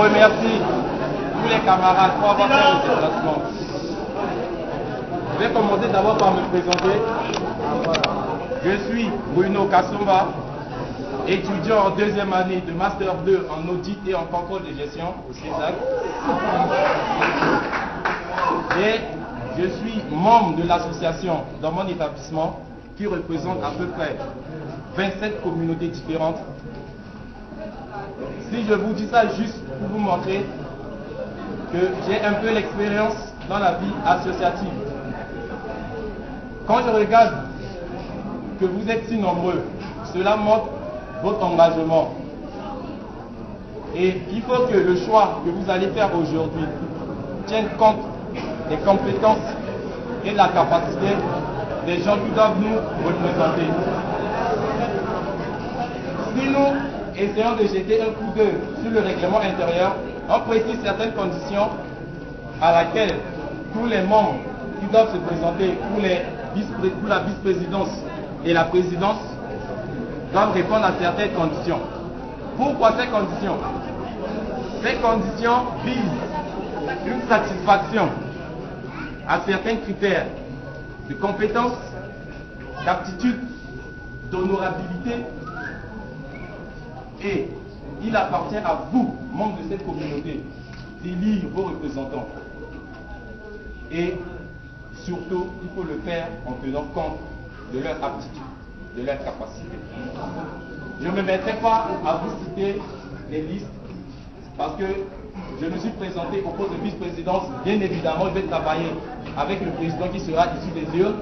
remercie tous les camarades pour avoir fait le déplacement. Je vais commencer d'abord par me présenter. Je suis Bruno Kassomba, étudiant en deuxième année de Master 2 en audit et en contrôle de gestion au CESAC. Et je suis membre de l'association dans mon établissement qui représente à peu près 27 communautés différentes. Si je vous dis ça juste pour vous montrer que j'ai un peu l'expérience dans la vie associative. Quand je regarde que vous êtes si nombreux, cela montre votre engagement. Et il faut que le choix que vous allez faire aujourd'hui tienne compte des compétences et de la capacité des gens qui doivent nous représenter. Si nous essayons de jeter un coup d'œil sur le règlement intérieur, on précise certaines conditions à laquelle tous les membres qui doivent se présenter pour la vice-présidence et la présidence doivent répondre à certaines conditions. Pourquoi ces conditions? Ces conditions visent une satisfaction à certains critères de compétence, d'aptitude, d'honorabilité, et il appartient à vous, membres de cette communauté, d'élire vos représentants. Et surtout, il faut le faire en tenant compte de leur aptitude, de leur capacité. Je ne me mettrai pas à vous citer les listes parce que je me suis présenté au poste de vice-présidence. Bien évidemment, je vais travailler avec le président qui sera issu des urnes.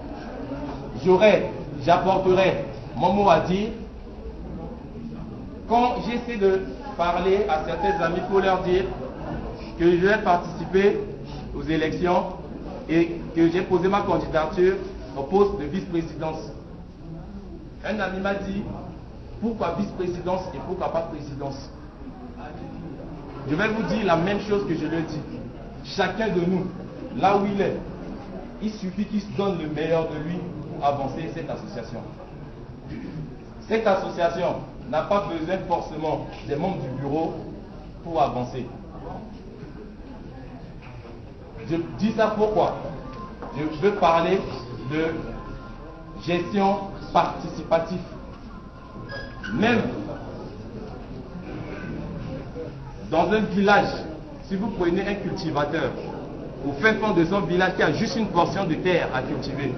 J'apporterai mon mot à dire. Quand j'essaie de parler à certains amis pour leur dire que je vais participer aux élections et que j'ai posé ma candidature au poste de vice-présidence, un ami m'a dit pourquoi vice-présidence et pourquoi pas présidence. Je vais vous dire la même chose que je le dis. Chacun de nous, là où il est, il suffit qu'il se donne le meilleur de lui pour avancer cette association. Cette association n'a pas besoin forcément des membres du bureau pour avancer. Je dis ça pourquoi? Je veux parler de gestion participative. Même dans un village, si vous prenez un cultivateur, au fin fond de son village qui a juste une portion de terre à cultiver,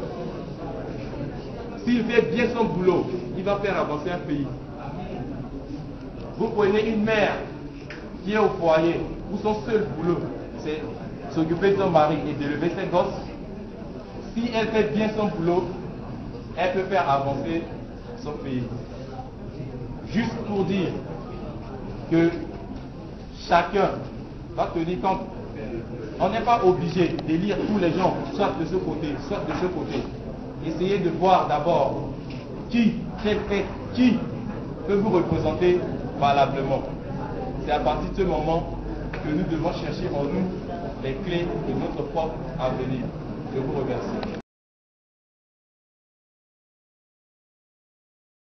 s'il fait bien son boulot, il va faire avancer un pays. Vous prenez une mère qui est au foyer, où son seul boulot, c'est s'occuper de son mari et d'élever ses gosses. Si elle fait bien son boulot, elle peut faire avancer son pays. Juste pour dire que chacun va tenir compte. On n'est pas obligé d'élire tous les gens, soit de ce côté, soit de ce côté. Essayez de voir d'abord qui peut vous représenter valablement. C'est à partir de ce moment que nous devons chercher en nous les clés de notre propre avenir. Je vous remercie.